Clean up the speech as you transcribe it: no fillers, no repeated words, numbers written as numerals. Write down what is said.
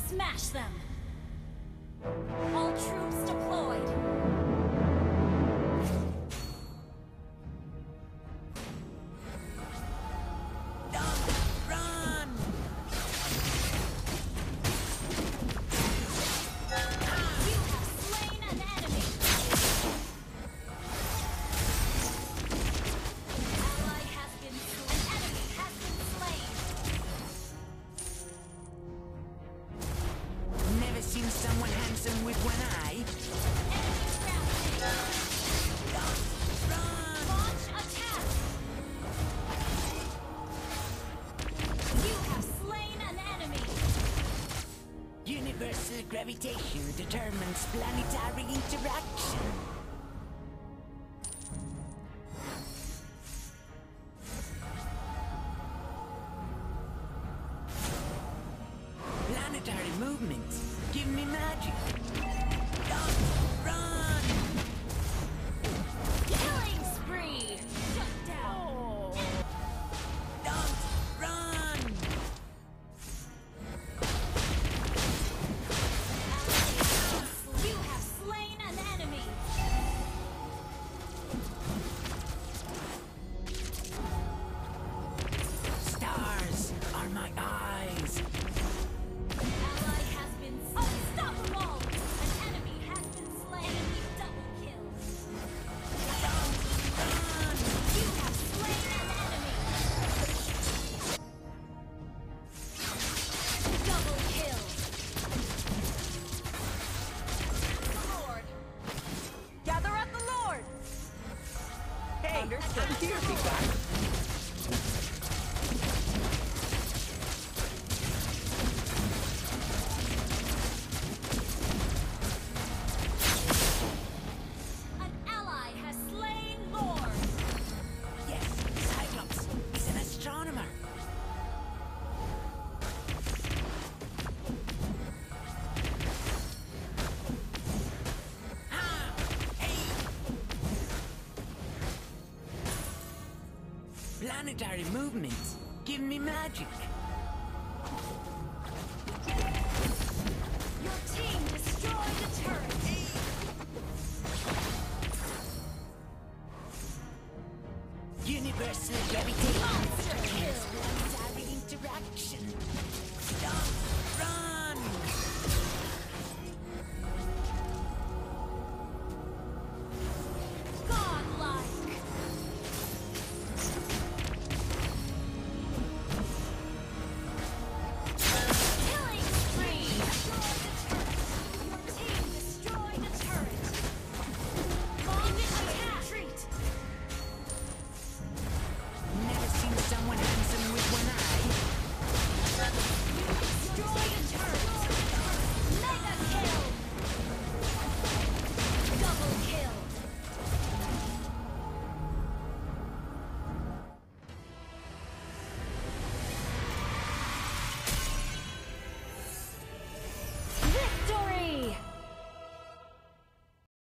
Smash them! All troops deployed! Someone handsome with one eye. Launch attack! You have slain an enemy! Universal gravitation determines planetary interaction. Planetary movements give me magic. Run! Killing spree! Shut down! Don't run! You have slain an enemy! Stars are my eyes. Ally has been unstoppable! An enemy has been slain! Double kill! You have slain an enemy! Double kill! Lord! Gather at the Lord! Hey, Understood. here we go. An ally has slain Lord! Yes, Cyclops is an astronomer. Planetary movements give me magic.